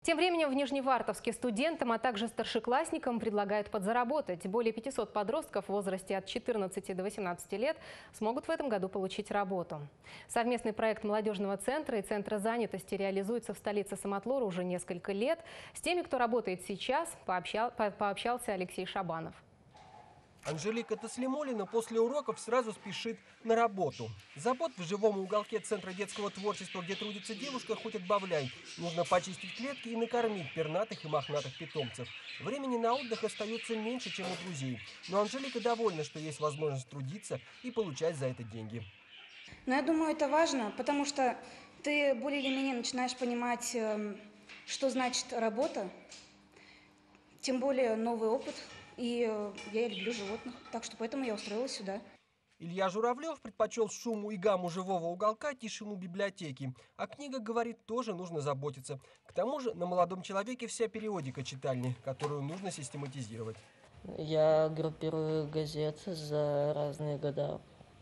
Тем временем в Нижневартовске студентам, а также старшеклассникам предлагают подзаработать. Более 500 подростков в возрасте от 14 до 18 лет смогут в этом году получить работу. Совместный проект молодежного центра и центра занятости реализуется в столице Самотлора уже несколько лет. С теми, кто работает сейчас, пообщался Алексей Шабанов. Анжелика Таслимуллина после уроков сразу спешит на работу. Забот в живом уголке Центра детского творчества, где трудится девушка, хоть отбавляй. Нужно почистить клетки и накормить пернатых и мохнатых питомцев. Времени на отдых остается меньше, чем у друзей. Но Анжелика довольна, что есть возможность трудиться и получать за это деньги. Но я думаю, это важно, потому что ты более или менее начинаешь понимать, что значит работа, тем более новый опыт. И я люблю животных, так что поэтому я устроилась сюда. Илья Журавлев предпочел шуму и гамму живого уголка тишину библиотеки. А книга, говорит, тоже нужно заботиться. К тому же на молодом человеке вся периодика читальни, которую нужно систематизировать. Я группирую газеты за разные года,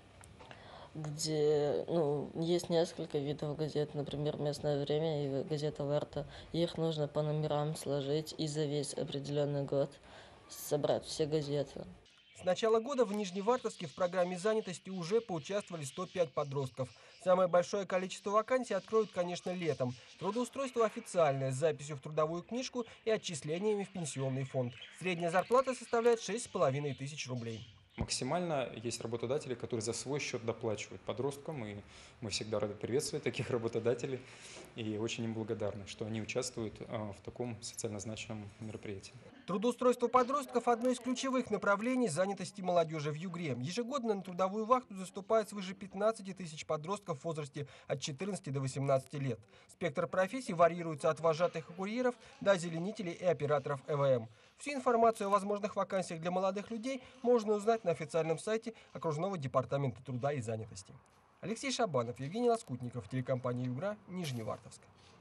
где есть несколько видов газет, например, «Местное время» и газета «Варта». Их нужно по номерам сложить и за весь определенный год собрать все газеты. С начала года в Нижневартовске в программе занятости уже поучаствовали 105 подростков. Самое большое количество вакансий откроют, конечно, летом. Трудоустройство официальное, с записью в трудовую книжку и отчислениями в пенсионный фонд. Средняя зарплата составляет 6,5 тысяч рублей. Максимально есть работодатели, которые за свой счет доплачивают подросткам, и мы всегда рады приветствовать таких работодателей, и очень им благодарны, что они участвуют в таком социально значимом мероприятии. Трудоустройство подростков – одно из ключевых направлений занятости молодежи в Югре. Ежегодно на трудовую вахту заступает свыше 15 тысяч подростков в возрасте от 14 до 18 лет. Спектр профессий варьируется от вожатых и курьеров до озеленителей и операторов ЭВМ. Всю информацию о возможных вакансиях для молодых людей можно узнать на официальном сайте Окружного департамента труда и занятости. Алексей Шабанов, Евгений Лоскутников, телекомпания «Югра», Нижневартовск.